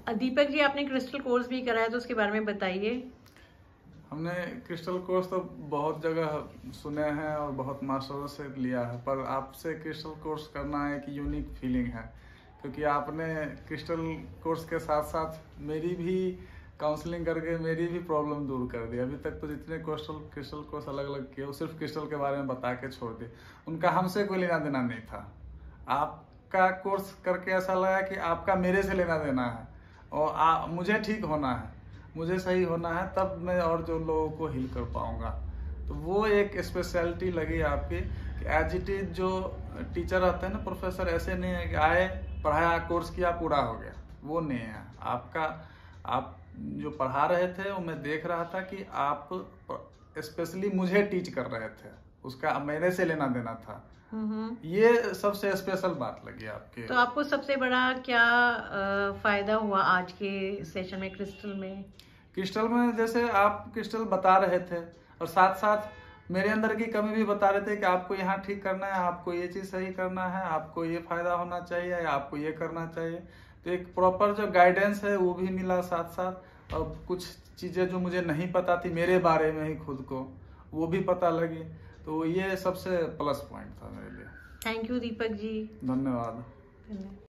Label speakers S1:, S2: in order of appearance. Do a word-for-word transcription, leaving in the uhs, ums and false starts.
S1: दीपक जी, आपने crystal course भी करा है तो उसके बारे में बताइए।
S2: हमने क्रिस्टल कोर्स तो बहुत जगह सुने हैं और बहुत मास्टरों से लिया है, पर आपसे क्रिस्टल कोर्स करना एक यूनिक फीलिंग है, क्योंकि आपने क्रिस्टल कोर्स के साथ साथ मेरी भी काउंसलिंग करके मेरी भी प्रॉब्लम दूर कर दी। अभी तक तो जितने क्रिस्टल क्रिस्टल कोर्स अलग अलग किए वो सिर्फ क्रिस्टल के बारे में बता के छोड़ दिए, उनका हमसे कोई लेना देना नहीं था। आपका कोर्स करके ऐसा लगा कि आपका मेरे से लेना देना है और आ, मुझे ठीक होना है, मुझे सही होना है, तब मैं और जो लोगों को हील कर पाऊंगा। तो वो एक स्पेशलिटी लगी आपकी कि एज इट इज जो टीचर रहते हैं ना, प्रोफेसर, ऐसे नहीं है कि आए पढ़ाया कोर्स किया पूरा हो गया, वो नहीं है आपका। आप जो पढ़ा रहे थे वो मैं देख रहा था कि आप स्पेशली मुझे टीच कर रहे थे, उसका मेरे से लेना देना था। ये सबसे स्पेशल बात लगी आपके।
S1: तो आपको सबसे बड़ा क्या आ, फायदा हुआ आज के सेशन में क्रिस्टल में?
S2: क्रिस्टल में जैसे आप क्रिस्टल बता रहे थे और साथ साथ मेरे अंदर की कमी भी बता रहे थे कि आपको यहाँ ठीक करना है, आपको ये चीज़ सही करना है, आपको ये फायदा होना चाहिए, आपको ये करना चाहिए। तो एक प्रॉपर जो गाइडेंस है वो भी मिला साथ साथ, और कुछ चीज़ें जो मुझे नहीं पता थी मेरे बारे में ही खुद को, वो भी पता लगी। तो ये सबसे प्लस पॉइंट था मेरे लिए।
S1: Thank you Deepak ji.
S2: धन्यवाद।